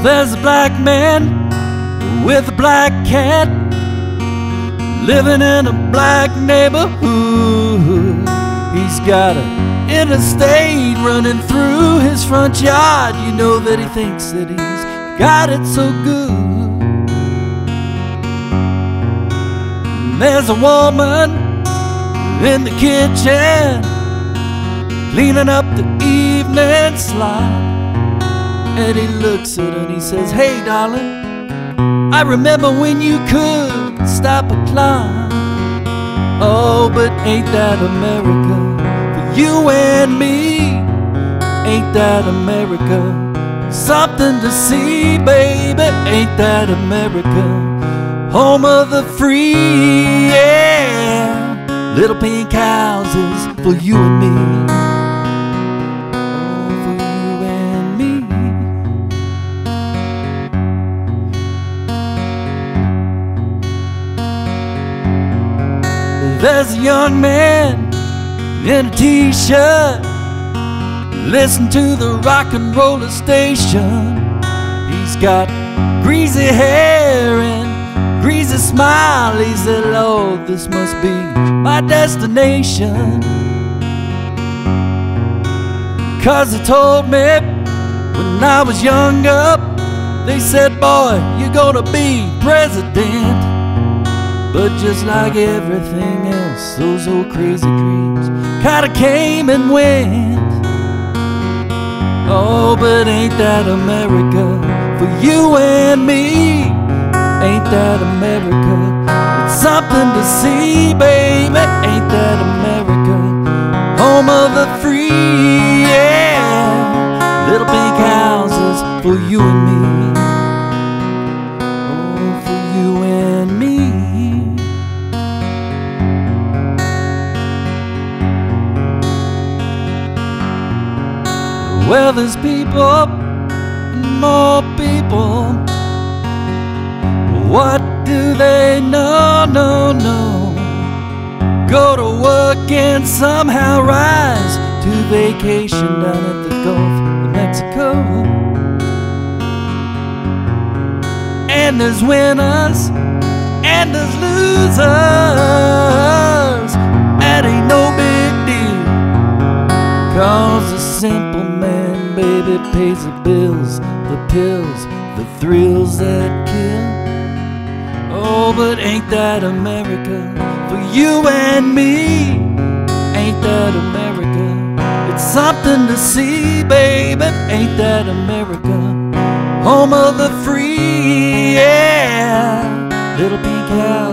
There's a black man with a black cat living in a black neighborhood. He's got an interstate running through his front yard. You know that he thinks that he's got it so good. And there's a woman in the kitchen cleaning up the evening slop. And he looks at her and he says, "Hey darling, I remember when you could stop a clock. Oh, but ain't that America for you and me? Ain't that America something to see, baby? Ain't that America, home of the free? Yeah, little pink houses for you and me." There's a young man in a t-shirt, listen to the rock and roller station. He's got greasy hair and greasy smile. He said, "Lord, this must be my destination." 'Cause he told me when I was younger, they said, "Boy, you're gonna be president." But just like everything else, those old crazy dreams kinda came and went. Oh, but ain't that America for you and me? Ain't that America? It's something to see, baby. Ain't that America, home of the free? Yeah, little pink houses for you and me. Oh, for you and me. Well, there's people, more people. What do they know? No. Go to work and somehow rise to vacation down at the Gulf of Mexico. And there's winners and there's losers. That ain't no big deal, 'cause the simple man, baby, pays the bills, the pills, the thrills that kill. Oh, but ain't that America for you and me? Ain't that America? It's something to see, baby. Ain't that America, home of the free? Yeah, little pink house